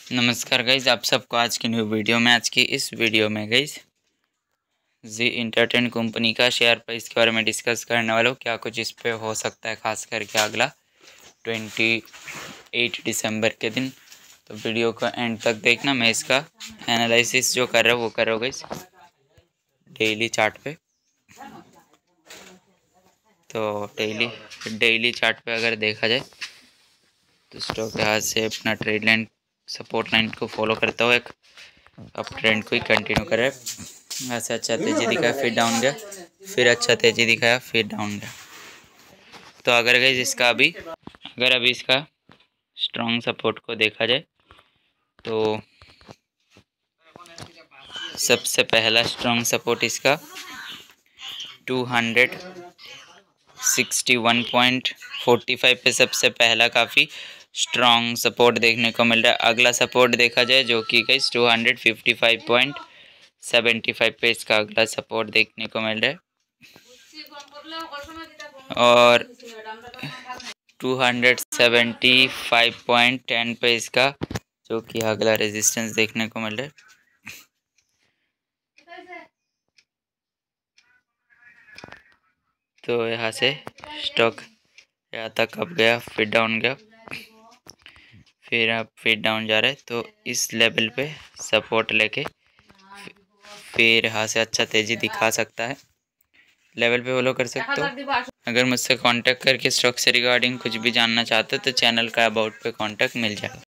नमस्कार गाइज, आप सबको आज की न्यू वीडियो में। आज की इस वीडियो में गाइज जी इंटरटेन कंपनी का शेयर प्राइस के बारे में डिस्कस करने वाला हूँ। क्या कुछ इस पे हो सकता है, खास करके अगला 28 दिसंबर के दिन। तो वीडियो को एंड तक देखना। मैं इसका एनालिसिस जो कर रहा हूँ वो कर रहा हूँ गाइज डेली चार्ट पे। तो डेली चार्ट पे अगर देखा जाए तो स्टॉक यहाँ से अपना ट्रेड लाइन, सपोर्ट लाइन को फॉलो करता हुआ एक अप ट्रेंड को ही कंटिन्यू कर रहा है। यहाँ से अच्छा तेजी दिखाया, फिर डाउन गया, फिर अच्छा तेजी दिखाया, फिर डाउन गया। तो अगर अभी इसका स्ट्रॉन्ग सपोर्ट को देखा जाए तो सबसे पहला स्ट्रॉन्ग सपोर्ट इसका 261.45 पे सबसे पहला काफ़ी स्ट्रॉन्ग सपोर्ट देखने को मिल रहा है। अगला सपोर्ट देखा जाए जो कि गाइस 255.75 पे इसका अगला सपोर्ट देखने को मिल रहा है, और 275.10 पे इसका जो कि अगला रेजिस्टेंस देखने को मिल रहा है। तो यहाँ से स्टॉक यहाँ तक अब गया, फिर डाउन गया, फिर डाउन जा रहा है। तो इस लेवल पे सपोर्ट लेके फिर यहाँ से अच्छा तेजी दिखा सकता है। लेवल पे फॉलो कर सकते हो। अगर मुझसे कांटेक्ट करके स्टॉक से रिगार्डिंग कुछ भी जानना चाहते हो तो चैनल का अबाउट पे कांटेक्ट मिल जाएगा।